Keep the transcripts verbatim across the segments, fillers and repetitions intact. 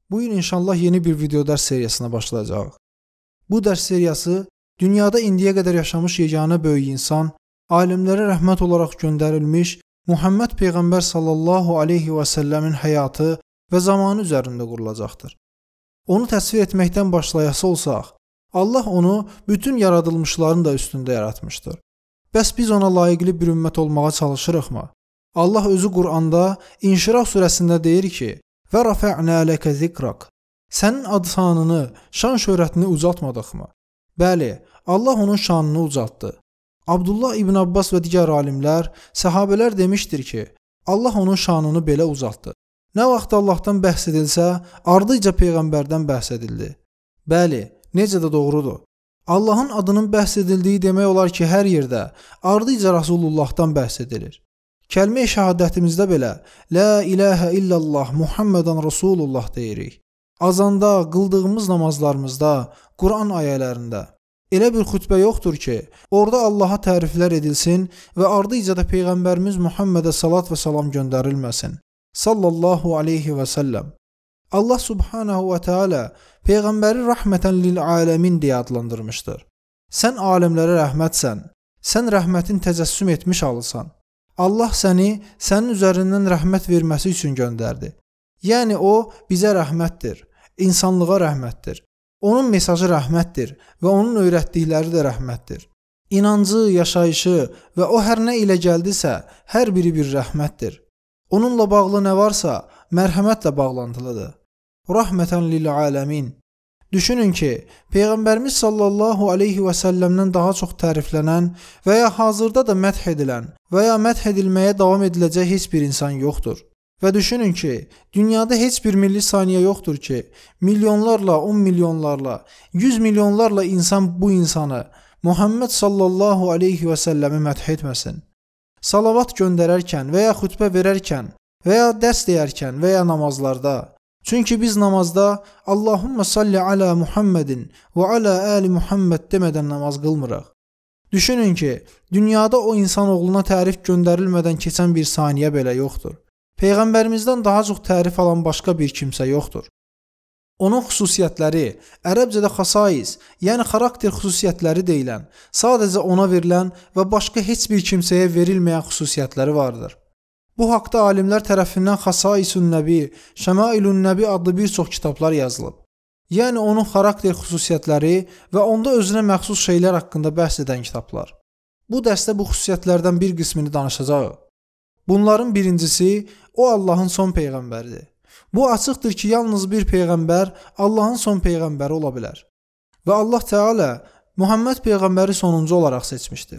Bu gün inşallah yeni bir video dərs seriyasına başlayacağıq. Bu dərs seriyası dünyada indiyə qədər yaşamış yeganə böyük insan, alimlərə rəhmət olaraq göndərilmiş Muhammed Peyğəmbər sallallahu aleyhi və səlləmin həyatı və zamanı üzərində qurulacaqdır. Onu təsvir etməkdən başlayası olsaq, Allah onu bütün yaradılmışların da üstündə yaratmışdır. Bəs biz ona layiqli bir ümmət olmağa çalışırıqmı? Allah özü Quranda İnşirah surəsində deyir ki, və rafə'nə ləkə zikrak. Sənin adı sanını, şan şöhrətini ucaltmadıqmı? Bəli, Allah onun şanını ucaltdı. Abdullah İbn Abbas və digər alimlər, səhabələr demişdir ki, Allah onun şanını belə ucaltdı. Nə vaxt Allahdan bəhs edilsə, ardıca Peyğəmbərdən bəhs edildi. Bəli, necə də doğrudur. Allahın adının bəhs edildiyi demək olar ki, hər yerdə ardıca Rasulullahdan bəhs edilir. Kəlmə-i şəhadətimizdə belə La ilahə illallah Muhammedan Rasulullah deyirik. Azanda, qıldığımız namazlarımızda, Quran ayələrində. Elə bir xütbə yoxdur ki, orada Allaha təriflər edilsin və ardıca da Peyğəmbərimiz Muhammedə salat və salam göndərilməsin. Sallallahu aleyhi və səlləm. Allah subhanahu və teala Peyğəmbəri rəhmətən lil aləmin deyə adlandırmışdır. Sən aləmlərə rəhmətsən, sən rəhmətin təcəssüm etmiş halısan. Allah səni sənin üzərindən rəhmət verməsi üçün göndərdi. Yəni o bizə rəhmətdir, insanlığa rəhmətdir. Onun mesajı rəhmətdir və onun öyrətdikləri də rəhmətdir. İnancı, yaşayışı və o hər nə ilə gəldisə, hər biri bir rəhmətdir. Onunla bağlı nə varsa, mərhəmətlə bağlantılıdır. Rəhmətən lil aləmin. Düşünün ki, Peyğəmbərimiz sallallahu aleyhi və səlləmdən daha çox təriflənən və ya hazırda da mədh edilən və ya mədh edilməyə davam ediləcək heç bir insan yoxdur. Və düşünün ki, dünyada heç bir milli saniyə yoxdur ki, milyonlarla, on milyonlarla, yüz milyonlarla insan bu insanı, Muhammed sallallahu aleyhi və səlləmi mədh etməsin. Salavat göndərərkən və ya xütbə verərkən və ya dərs deyərkən və ya namazlarda. Çünki biz namazda Allahumma salli ala Muhammedin və ala ali Muhammed demədən namaz qılmırıq. Düşünün ki, dünyada o insanoğluna tərif göndərilmədən keçən bir saniyə belə yoxdur. Peyğəmbərimizdən daha çox tərif alan başqa bir kimsə yoxdur. Onun xüsusiyyətləri, ərəbcədə xasais, yəni xarakter xüsusiyyətləri deyilən, sadəcə ona verilən və başqa heç bir kimsəyə verilməyən xüsusiyyətləri vardır. Bu haqda alimlər tərəfindən Xasaisun Nəbi, Şəmailun Nəbi adlı bir çox kitablar yazılıb. Yəni onun xarakter xüsusiyyətləri və onda özünə məxsus şeylər haqqında bəhs edən kitablar. Bu dərsdə bu xüsusiyyətlərdən bir qismini danışacağıq. Bunların birincisi, o Allahın son peyğəmbəridir. Bu açıqdır ki, yalnız bir peyğəmbər Allahın son peyğəmbəri ola bilər. Və Allah Teala Muhammed peyğəmbəri sonuncu olaraq seçmişdir.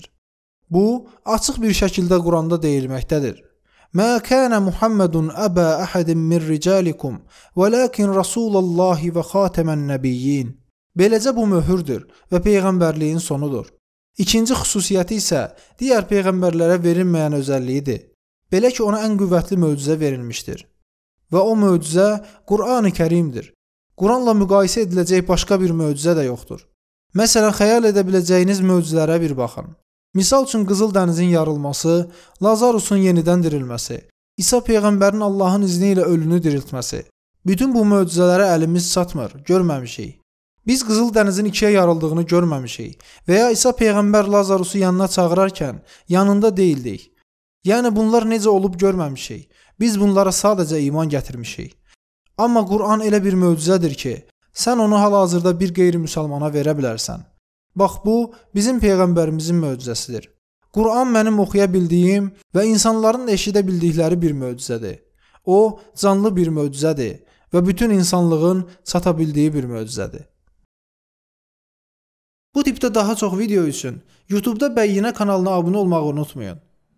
Bu, açıq bir şəkildə Quranda deyilməkdədir. Mə kənə Muhammedun əbə əhədin min ricalikum, vələkin Rasulallahi və xatəmən nəbiyyin. Beləcə bu möhürdür və peyğəmbərliyin sonudur. İkinci xüsusiyyəti isə digər peyğəmbərlərə verilməyən özəlliyidir. Belə ki, ona ən qüvvətli möcüzə verilmişdir. Və o möcüzə Qur'an-ı Kərimdir. Quranla müqayisə ediləcək başqa bir möcüzə də yoxdur. Məsələn, xəyal edə biləcəyiniz möcüzələrə bir baxın. Misal üçün Qızıl dənizin yarılması, Lazarusun yenidən dirilməsi, İsa Peyğəmbərin Allahın izni ilə ölünü diriltməsi. Bütün bu möcüzələrə əlimiz çatmır, görməmişik. Biz Qızıl dənizin ikiyə yarıldığını görməmişik və ya İsa Peyğəmbər Lazarusu yanına çağırarkən yanında deyildik. Yəni bunlar necə olub görməmişik. Biz bunlara sadəcə iman gətirmişik. Amma Qur'an elə bir möcüzədir ki, sən onu hal-hazırda bir qeyri-müsəlmana verə bilərsən. Bax bu, bizim Peyğəmbərimizin möcüzəsidir. Qur'an mənim oxuya bildiyim və insanların eşidə bildikləri bir möcüzədir. O, canlı bir möcüzədir və bütün insanlığın çata bildiyi bir möcüzədir. Bu tipdə daha çox video üçün YouTube'da Bəyyinə kanalına abunə olmağı unutmayın.